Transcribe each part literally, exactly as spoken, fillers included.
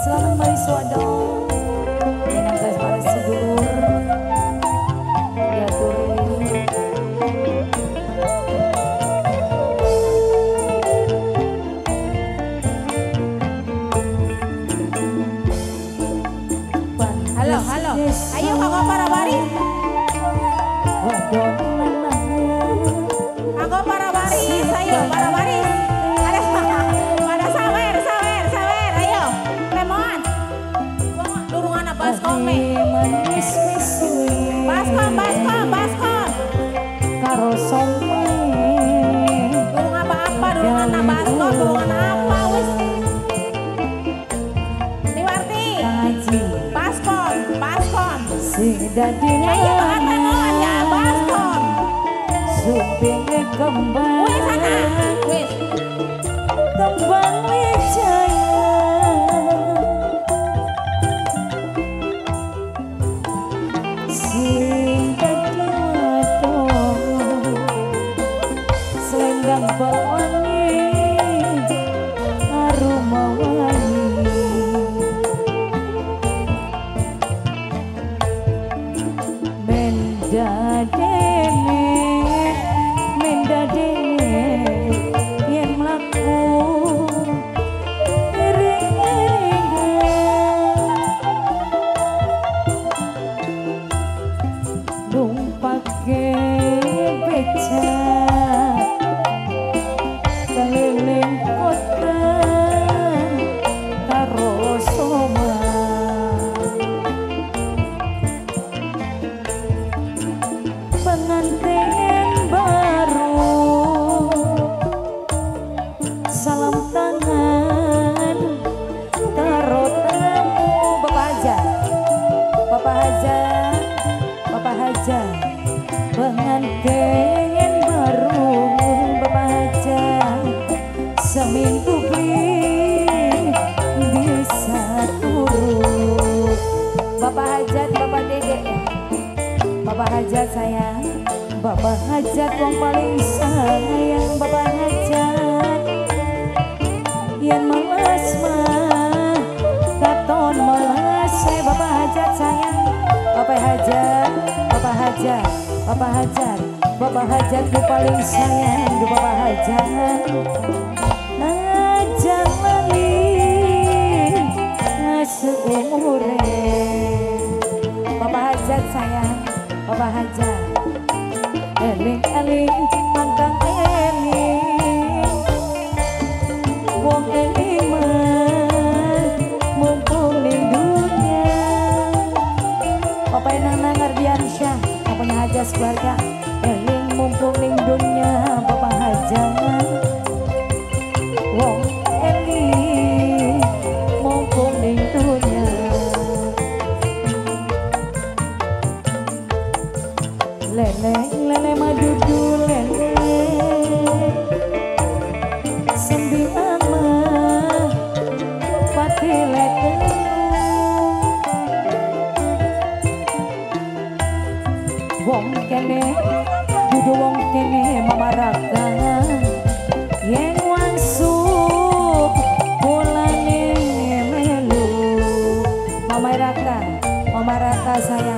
selamat mari swadong minangka para sedulur diaturi halo halo ayo kakak para bari wadon kakak para bari ayo para bari ada pada sawer sawer sawer ayo lemon durungan apa baskom manis misui baskom baskom baskom karo somai durung apa-apa durungan apa baskom durungan apa wis Tiwarti kaji baskom baskom sing dadi ayo banget lemon ya baskom suping kembang wis sana wis kembang wijaya sing dadi wadon selendang pewangi aroma wangi mendadene mendadene yen mlaku iring-iringan numpake beca keliling kota karo soma pengantin baru salam tangan karo tamu Bapak Haja Bapak Haja Bapak Haja pengantin baru Bapak Haja seminggu beli bisa turu Bapak Hajat Bapak Dede Bapak Hajat sayang Bapak Hajat yang paling sayang Bapak Hajat yang malas mah katon malas saya Bapak Hajat sayang Bapak Hajat Bapak Hajat Bapak Hajat Bapak Hajat yang paling sayang du Bapak Hajat Hajat lali seumure Bapak Hajat sayang Bapak Hajat eling-eling pangkang eling wong eling mah mumpung lindungnya Bapak Nana Ngardiansyah Bapaknya Hajat keluarga eling mumpung lindungnya Bapak Hajat wong eling mumpung lindungnya lele lele madudu lele sembilan mah pati lete wong kene dudu wong kene mamaraka yen wangsuk mulane melu Mama Raka Mama Raka sayang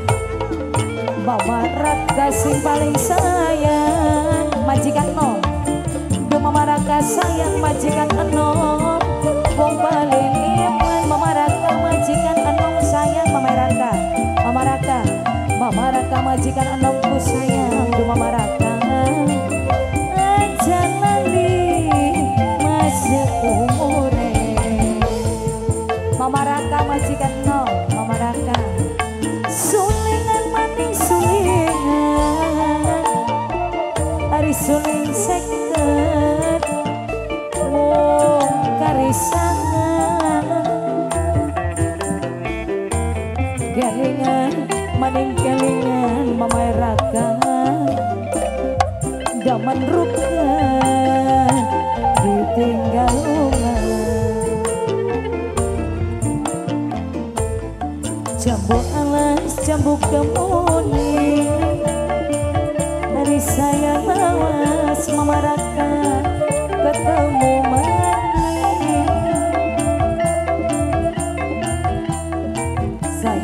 Mama Raka sing paling sayang majikan nom du Mama Raka sayang majikan enom wong paling iman Mama Raka majikan enom sayang Mama Raka Mama Raka Mama Raka majikan enomku sayang du Mama Raka aja lali masih umure Mama Raka majikan enom Mama Raka sulingan maning sulingan hari suling seket wong karisangan kelingan maning kelingan Mama Raka daman rukan ditinggal jambu alas jambu kemuni dari saya lawas Mama Raka ketemu mani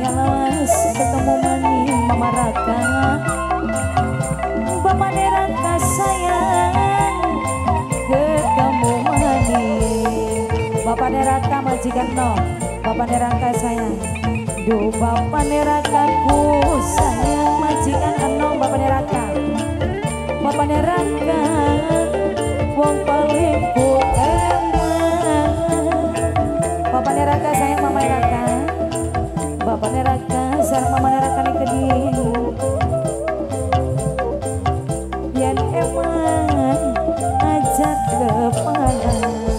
ya lawas ketemu maning Mama Raka Bapak Neraka sayang ketemu maning Bapak Neraka majikan no Bapak Neraka sayang duh Bapak Neraka ku sayang majikan enom Bapak Neraka Bapak Neraka wong paling ku emang Bapak Neraka sayang Mama Neraka Bapak Neraka sareng Mama Neraka nih keding yen emang ajak kepala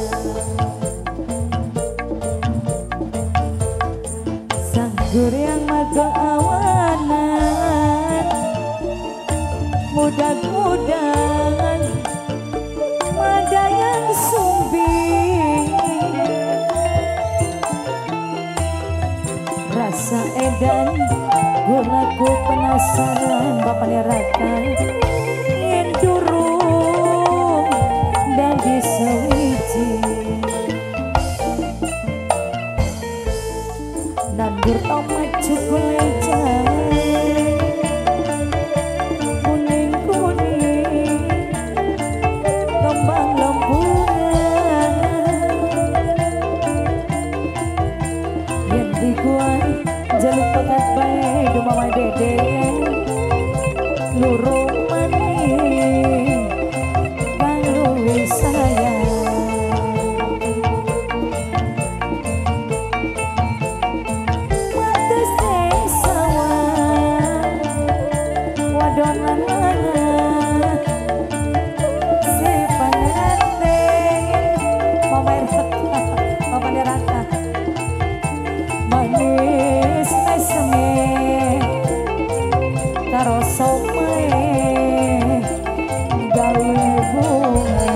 sanggur yang maga awanan mudah-mudahan ada yang sumbing rasa edan gulaku penasaran Bapak Neraka ingin durung dan disewiji nandur tomat cukup lecah jaluk pekat bae do Mama Dede lurung maning kang luwih sayang mates sawah wadonan mana si panganten Mama Neraka Mama Neraka manis esme karo sope gawe bunga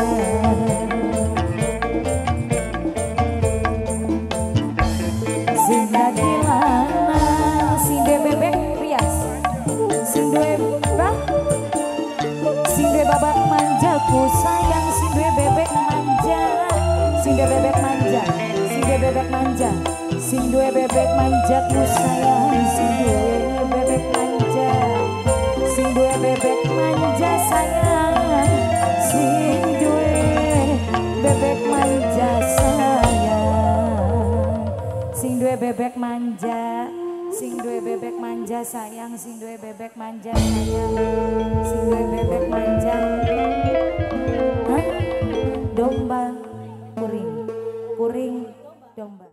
sing dadi lanang sing duwe bebek rias sing duwe bak sing duwe babak manjaku sayang sing duwe bebek manja sing duwe bebek manja sing duwe bebek manja sing duwe bebek manjaku sayang sing duwe bebek manja sing duwe bebek manja sayang sing duwe bebek manja sayang sing duwe bebek manja sing duwe bebek manja sayang sing duwe bebek manja sayang sing duwe bebek manja Hah? Domba kuring kuring domba